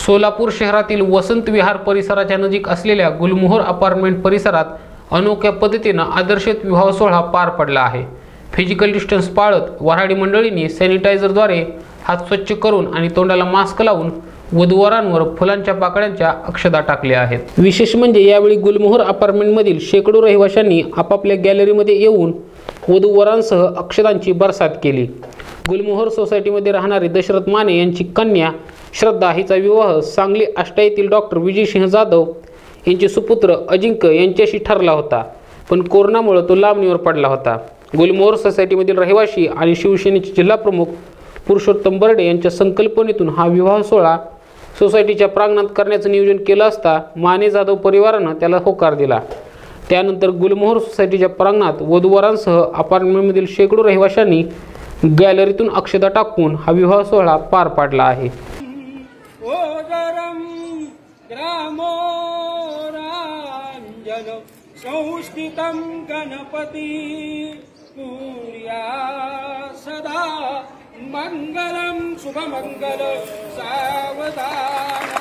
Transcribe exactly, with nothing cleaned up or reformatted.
सोलापूर शहरातील वसंत विहार परिसराच्या नजीक असलेल्या गुलमोहर अपार्टमेंट परिसरात अनोख्या पद्धतीने आदर्शित विवाह सोहळा पार पडला आहे। फिजिकल डिस्टन्स पाळत वऱ्हाडी मंडळींनी सॅनिटायझरद्वारे हात स्वच्छ करून आणि तोंडाला मास्क लावून वधूवरांवर फुलांच्या पाकळ्यांच्या अक्षता टाकल्या आहेत। विशेष म्हणजे यावेळी गुलमोहर अपार्टमेंटमधील शेकडो रहिवाशांनी आपापल्या गॅलरीमध्ये येऊन वधूवरांसह अक्षतांची बरसात केली। गुलमोहर सोसायटीमध्ये राहणारे दशरथ माने यांची कन्या श्रद्धा हिचा विवाह सांगली आष्टा येथील डॉक्टर विजयसिंह जाधव यांचे सुपुत्र अजिंक्य यांच्याशी ठरला होता, पण कोरोनामुळे तो लांबणीवर पडला होता। गुलमोहर सोसायटीमधील रहिवासी आणि शिवसेनेचे जिल्हा प्रमुख पुरुषोत्तम बर्डे यांच्या संकल्पनेतून हा विवाह सोहळा सोसायटीच्या प्रांगणात करण्याचं नियोजन केलं असता माने जाधव परिवारानं त्याला होकार दिला। त्यानंतर गुलमोहर सोसायटीच्या प्रांगणात वधूवरांसह अपार्टमेंटमधील शेकडो रहिवाशांनी गॅलरीतून अक्षता टाकून हा विवाह सोहळा पार पाडला आहे। संस्थितं गणपति पूर्या सदा मंगलम शुभमंगल सावधान।